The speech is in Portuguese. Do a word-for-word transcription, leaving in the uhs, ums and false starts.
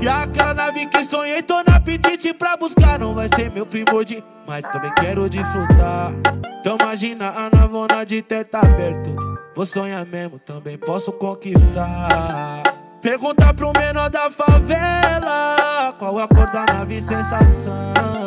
E aquela nave que sonhei, tô na apetite pra buscar. Não vai ser meu primordial, mas também quero desfrutar. Então imagina a navona de teto aberto. Vou sonhar mesmo, também posso conquistar. Pergunta pro menor da favela qual a cor da nave, sensação.